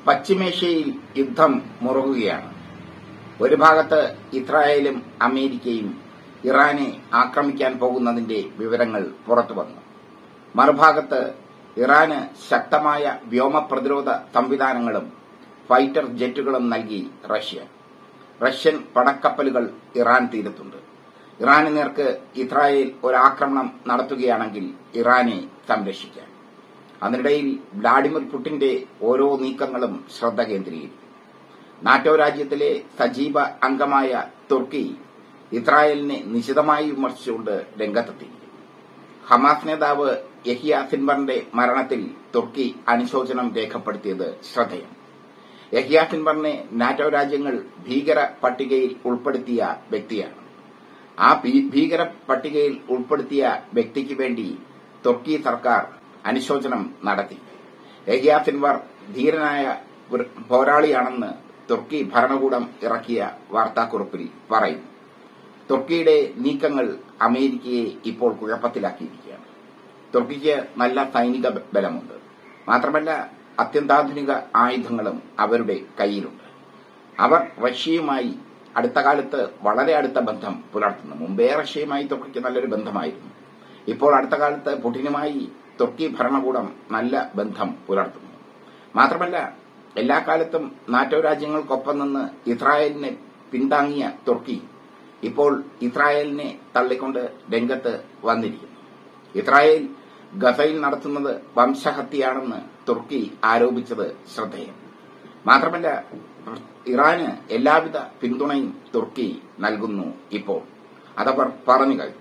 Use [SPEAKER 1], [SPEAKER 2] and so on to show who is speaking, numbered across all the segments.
[SPEAKER 1] പശ്ചിമേഷ്യയിൽ യുദ്ധം മുറുകുകയാണ്. ഒരു ഭാഗത്ത് ഇസ്രായേലും അമേരിക്കയും ഇറാനെ ആക്രമിക്കാൻ പോകുന്നതിന്റെ വിവരങ്ങൾ പുറത്തുവന്നു. മറുഭാഗത്ത് ഇറാന് ശക്തമായ വ്യോമ പ്രതിരോധ സംവിധാനങ്ങളും ഫൈറ്റർ ജെറ്റുകളും നൽകി റഷ്യൻ പടക്കപ്പലുകൾ ഇറാൻ തീരത്തുണ്ട്. ഇറാന് നേർക്ക് ഇസ്രായേൽ ഒരാക്രമണം നടത്തുകയാണെങ്കിൽ ഇറാനെ സംരക്ഷിക്കാൻ. അതിനിടയിൽ വ്ളാഡിമിർ പുടിന്റെ ഓരോ നീക്കങ്ങളും ശ്രദ്ധ കേന്ദ്രീകരിക്കും. നാറ്റോ രാജ്യത്തിലെ സജീവ അംഗമായ തുർക്കി ഇസ്രായേലിനെ നിശിതമായി വിമർശിച്ചുകൊണ്ട് രംഗത്തെത്തിയിരിക്കുന്നു. ഹമാസ് നേതാവ് യഹിയ സിൻവറിന്റെ മരണത്തിൽ തുർക്കി അനുശോചനം രേഖപ്പെടുത്തിയത് ശ്രദ്ധേയം. യഹിയ സിൻവറിനെ നാറ്റോ രാജ്യങ്ങൾ ഭീകര പട്ടികയിൽ ഉൾപ്പെടുത്തിയ വ്യക്തിയാണ്. ആ ഭീകര പട്ടികയിൽ ഉൾപ്പെടുത്തിയ വ്യക്തിക്ക് വേണ്ടി തുർക്കി സർക്കാർ അനുശോചനം നടത്തി. യഹിയ സിൻവർ ധീരനായ പോരാളിയാണെന്ന് തുർക്കി ഭരണകൂടം ഇറക്കിയ വാർത്താക്കുറിപ്പിൽ പറയുന്നു. തുർക്കിയുടെ നീക്കങ്ങൾ അമേരിക്കയെ ഇപ്പോൾ കുഴപ്പത്തിലാക്കിയിരിക്കുകയാണ്. തുർക്കിക്ക് നല്ല സൈനിക ബലമുണ്ട്. മാത്രമല്ല അത്യന്താധുനിക ആയുധങ്ങളും അവരുടെ കയ്യിലുണ്ട്. അവർ റഷ്യയുമായി അടുത്ത കാലത്ത് വളരെ അടുത്ത ബന്ധം പുലർത്തുന്നു. മുമ്പേ റഷ്യയുമായി തുർക്കിക്ക് നല്ലൊരു ബന്ധമായിരുന്നു. ഇപ്പോൾ അടുത്ത കാലത്ത് പുടിനുമായി തുർക്കി ഭരണകൂടം നല്ല ബന്ധം പുലർത്തുന്നു. മാത്രമല്ല എല്ലാ കാലത്തും നാറ്റോ രാജ്യങ്ങൾക്കൊപ്പം നിന്ന് ഇസ്രായേലിനെ പിന്താങ്ങിയ തുർക്കി ഇപ്പോൾ ഇസ്രായേലിനെ തള്ളിക്കൊണ്ട് രംഗത്ത് വന്നിരിക്കുന്നു. ഇസ്രായേൽ ഗസയിൽ നടത്തുന്നത് വംശഹത്യയാണെന്ന് തുർക്കി ആരോപിച്ചത് ശ്രദ്ധേയം. മാത്രമല്ല ഇറാന് എല്ലാവിധ പിന്തുണയും തുർക്കി നൽകുന്നു. ഇപ്പോൾ അതവർ പറഞ്ഞു കഴിഞ്ഞു.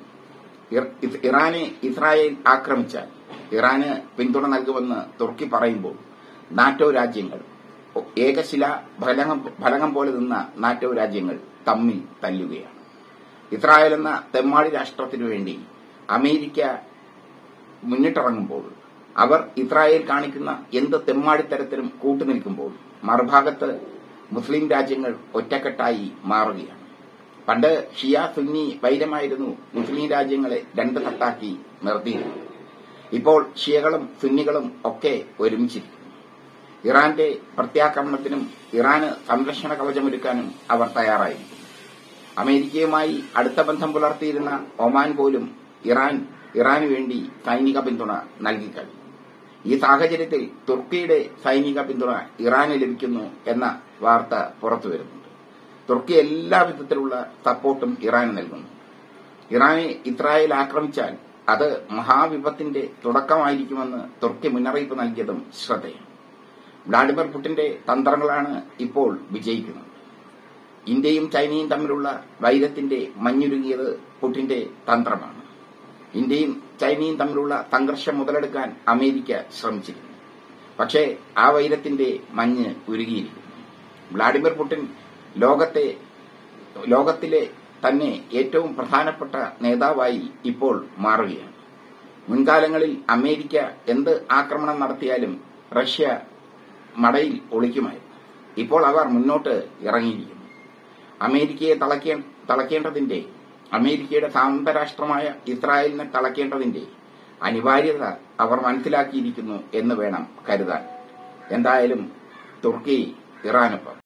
[SPEAKER 1] ഇറാനെ ഇസ്രായേൽ ആക്രമിച്ചാൽ ഇറാന് പിന്തുണ നൽകുമെന്ന് തുർക്കി പറയുമ്പോൾ നാറ്റോ രാജ്യങ്ങൾ ഏകശില ഫലകം പോലെ നിന്ന നാറ്റോ രാജ്യങ്ങൾ തമ്മിൽ തല്ലുകയാണ്. ഇസ്രായേൽ എന്ന തെമ്മാടി രാഷ്ട്രത്തിനു വേണ്ടി അമേരിക്ക മുന്നിട്ടിറങ്ങുമ്പോൾ അവർ ഇസ്രായേൽ കാണിക്കുന്ന എന്ത് തെമ്മാടിത്തരത്തിനും കൂട്ടുനിൽക്കുമ്പോൾ മറുഭാഗത്ത് മുസ്ലിം രാജ്യങ്ങൾ ഒറ്റക്കെട്ടായി മാറുകയാണ്. പണ്ട് ഷിയ സുന്നി വൈരമായിരുന്നു മുസ്ലിം രാജ്യങ്ങളെ രണ്ട് തട്ടാക്കി നിർത്തിയിരുന്നത്. ഇപ്പോൾ ഷിയകളും സുന്നികളും ഒക്കെ ഒരുമിച്ചിരിക്കുന്നു. ഇറാന്റെ പ്രത്യാക്രമണത്തിനും ഇറാന് സംരക്ഷണ കവചമൊരുക്കാനും അവർ തയ്യാറായിരിക്കുന്നു. അമേരിക്കയുമായി അടുത്ത ബന്ധം പുലർത്തിയിരുന്ന ഒമാൻ പോലും ഇറാനു വേണ്ടി സൈനിക പിന്തുണ നൽകിക്കഴിഞ്ഞു. ഈ സാഹചര്യത്തിൽ തുർക്കിയുടെ സൈനിക പിന്തുണ ഇറാന് ലഭിക്കുന്നു എന്ന വാർത്ത പുറത്തുവരുന്നുണ്ട്. തുർക്കി എല്ലാ വിധത്തിലുള്ള സപ്പോർട്ടും ഇറാന് നൽകുന്നു. ഇറാനെ ഇസ്രായേൽ ആക്രമിച്ചാൽ അത് മഹാവിപത്തിന്റെ തുടക്കമായിരിക്കുമെന്ന് തുർക്കി മുന്നറിയിപ്പ് നൽകിയതും ശ്രദ്ധേയം. വ്ളാഡിമിർ പുടിന്റെ തന്ത്രങ്ങളാണ് ഇപ്പോൾ വിജയിക്കുന്നത്. ഇന്ത്യയും ചൈനയും തമ്മിലുള്ള വൈരത്തിന്റെ മഞ്ഞുരുങ്ങിയത് പുടിന്റെ തന്ത്രമാണ്. ഇന്ത്യയും ചൈനയും തമ്മിലുള്ള സംഘർഷം മുതലെടുക്കാൻ അമേരിക്ക ശ്രമിച്ചിരുന്നു. പക്ഷേ ആ വൈരത്തിന്റെ മഞ്ഞ് ഉരുകിയിരിക്കുന്നു. വ്ളാഡിമിർ പുടിൻ ലോകത്തിലെ തന്നെ ഏറ്റവും പ്രധാനപ്പെട്ട നേതാവായി ഇപ്പോൾ മാറുകയാണ്. മുൻകാലങ്ങളിൽ അമേരിക്ക എന്ത് ആക്രമണം നടത്തിയാലും റഷ്യ മടയിൽ ഒളിക്കുമായിരുന്നു. ഇപ്പോൾ അവർ മുന്നോട്ട് ഇറങ്ങിയിരിക്കുന്നു. അമേരിക്കയെ തളയ്ക്കേണ്ടതിന്റെ അമേരിക്കയുടെ സാന്തരാഷ്ട്രമായ ഇസ്രായേലിനെ തളയ്ക്കേണ്ടതിന്റെ അനിവാര്യത അവർ മനസ്സിലാക്കിയിരിക്കുന്നു എന്ന് വേണം കരുതാൻ. എന്തായാലും തുർക്കി ഇറാനൊപ്പം.